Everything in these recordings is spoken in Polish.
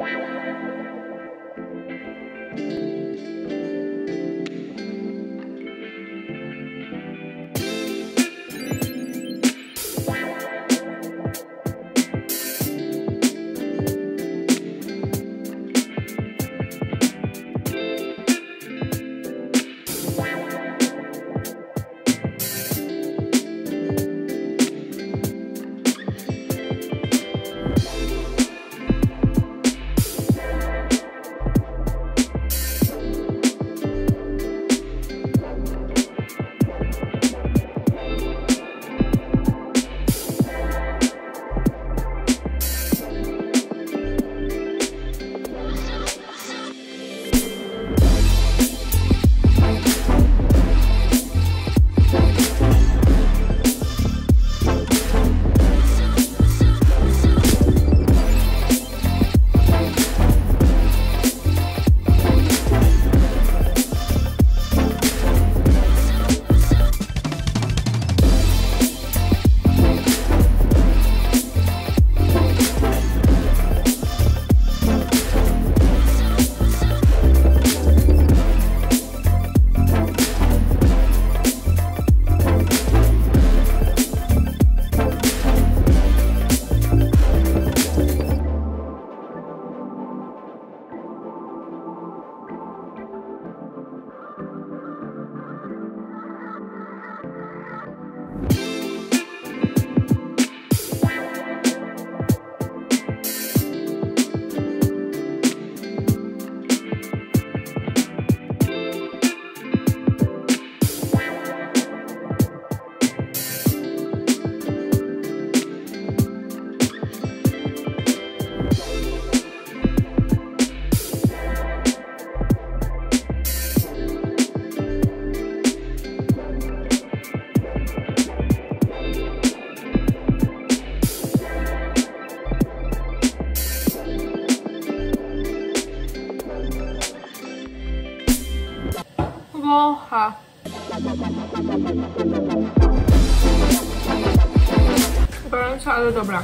Wącha. Gorąca, ale dobra.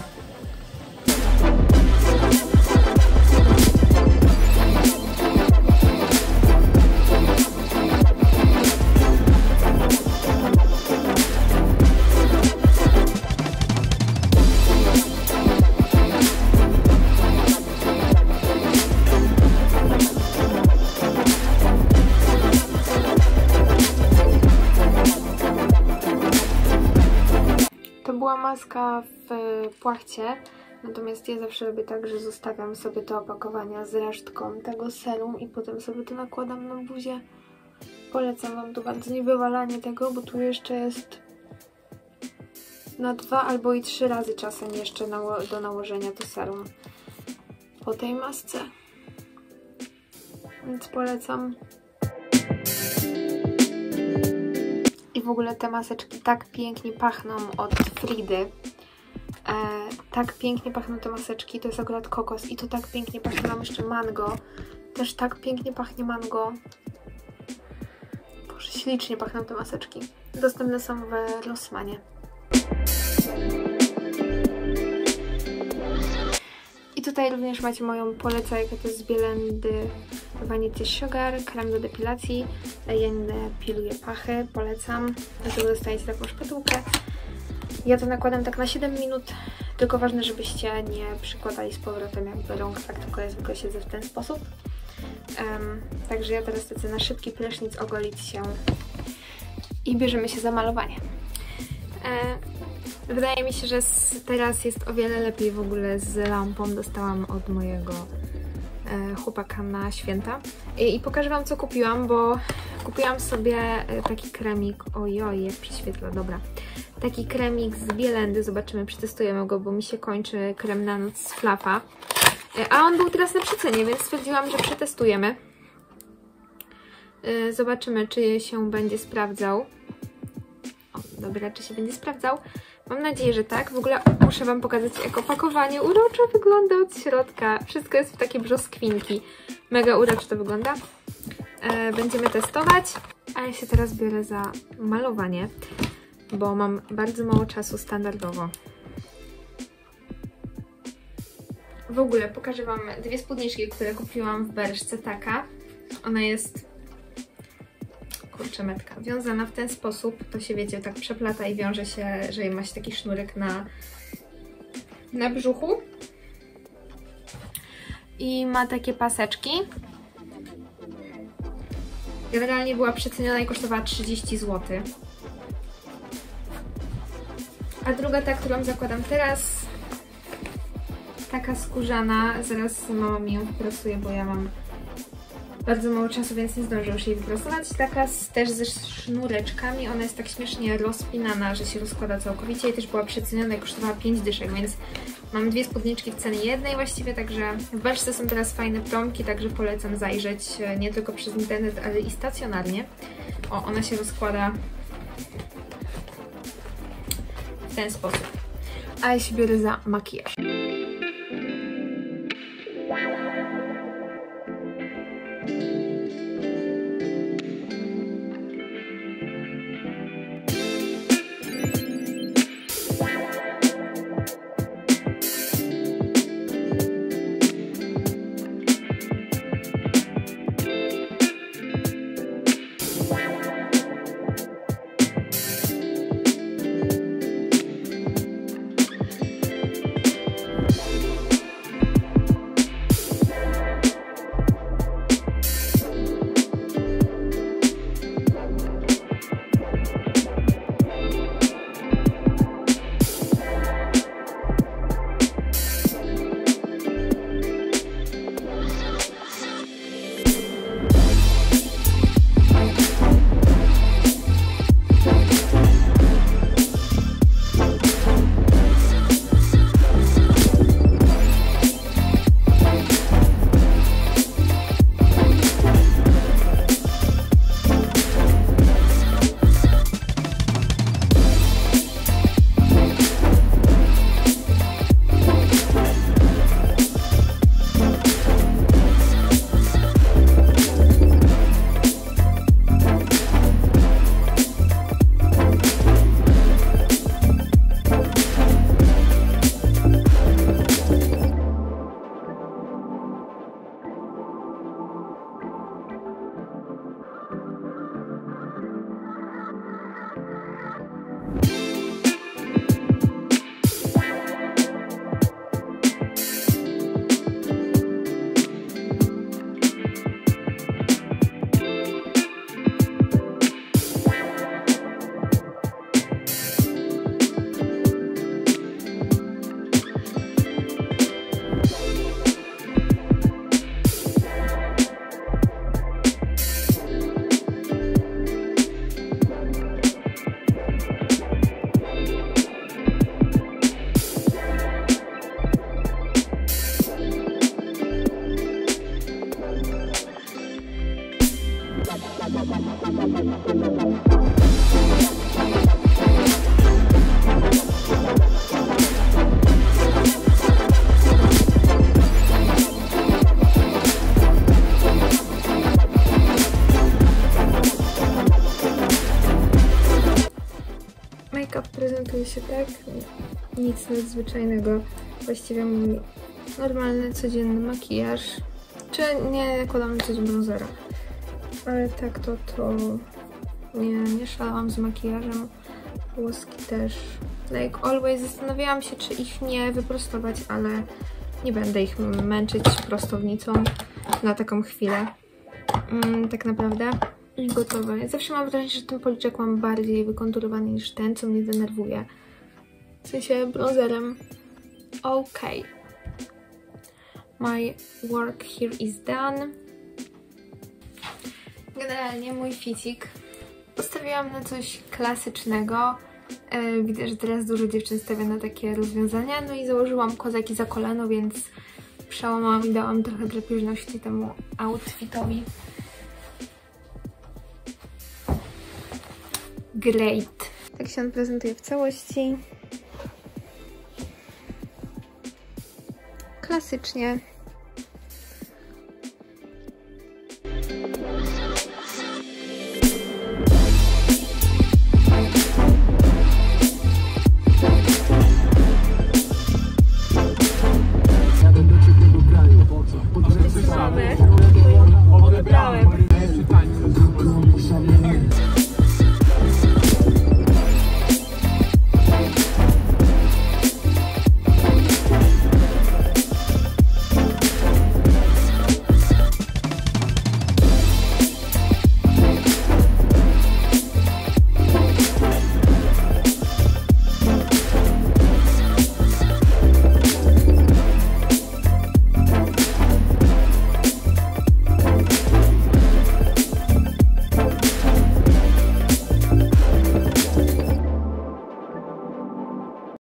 To była maska w płachcie, natomiast ja zawsze robię tak, że zostawiam sobie te opakowania z resztką tego serum i potem sobie to nakładam na buzię. Polecam wam to bardzo, nie wywalanie tego, bo tu jeszcze jest na 2 albo i 3 razy czasem jeszcze do nałożenia to serum po tej masce, więc polecam. I w ogóle te maseczki tak pięknie pachną od Fridy. Tak pięknie pachną te maseczki. To jest akurat kokos i to tak pięknie pachnie. Mam jeszcze mango. Też tak pięknie pachnie mango. Boże, ślicznie pachną te maseczki. Dostępne są w Rossmanie. I tutaj również macie moją polecajkę, to jest z Bielendy Vanity Sugar, krem do depilacji. Ja nie piluję pachy, polecam. Dlatego dostajecie taką szpatułkę. Ja to nakładam tak na 7 minut, tylko ważne, żebyście nie przykładali z powrotem jakby rąk, tak tylko ja zwykle siedzę w ten sposób. Także ja teraz lecę na szybki prysznic, ogolić się i bierzemy się za malowanie. Wydaje mi się, że teraz jest o wiele lepiej w ogóle z lampą. Dostałam od mojego chłopaka na święta. I pokażę wam, co kupiłam, bo kupiłam sobie taki kremik. Ojoj, jak przyświetla, dobra. Taki kremik z Bielendy, zobaczymy, przetestujemy go, bo mi się kończy krem na noc z Fluffa. A on był teraz na przecenie, więc stwierdziłam, że przetestujemy. Zobaczymy, czy się będzie sprawdzał. O, dobra, czy się będzie sprawdzał. Mam nadzieję, że tak. W ogóle muszę wam pokazać, jak opakowanie uroczo wygląda od środka. Wszystko jest w takie brzoskwinki. Mega uroczo to wygląda. Będziemy testować, a ja się teraz biorę za malowanie, bo mam bardzo mało czasu standardowo. W ogóle pokażę Wam dwie spódniczki, które kupiłam w Berszce Taka. Ona jest, kurczę, metka, wiązana w ten sposób. To się, wiecie, tak przeplata i wiąże się, że ma się taki sznurek na brzuchu. I ma takie paseczki. Generalnie była przeceniona i kosztowała 30 zł. A druga, ta, którą zakładam teraz, taka skórzana. Zaraz mama mi ją wyprasuje, bo ja mam bardzo mało czasu, więc nie zdążę już jej wyprasować. Taka też ze sznureczkami. Ona jest tak śmiesznie rozpinana, że się rozkłada całkowicie i też była przeceniona i kosztowała 5 dyszek, więc mam dwie spódniczki w cenie jednej właściwie, także w Berszce są teraz fajne promki, także polecam zajrzeć nie tylko przez internet, ale i stacjonarnie. O, ona się rozkłada w ten sposób. A ja się biorę za makijaż. Make-up prezentuje się tak, nic nadzwyczajnego, właściwie mój normalny, codzienny makijaż, czy nie nakładam na co dzień bronzera, ale tak to nie szalałam z makijażem, włoski też, like always, zastanawiałam się, czy ich nie wyprostować, ale nie będę ich męczyć prostownicą na taką chwilę, tak naprawdę. I gotowe. Ja zawsze mam wrażenie, że ten policzek mam bardziej wykonturowany niż ten, co mnie denerwuje. W sensie bronzerem. Okej. My work here is done. Generalnie mój ficik postawiłam na coś klasycznego. Widzę, że teraz dużo dziewczyn stawia na takie rozwiązania. No i założyłam kozaki za kolano, więc przełamałam i dałam trochę drapieżności temu outfitowi. Great. Tak się on prezentuje w całości. Klasycznie. włosach.